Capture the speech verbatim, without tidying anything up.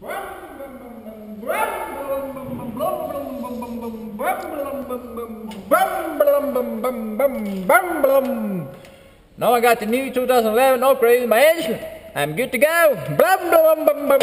Now I got the new two thousand eleven upgrade in my engine. I'm good to go.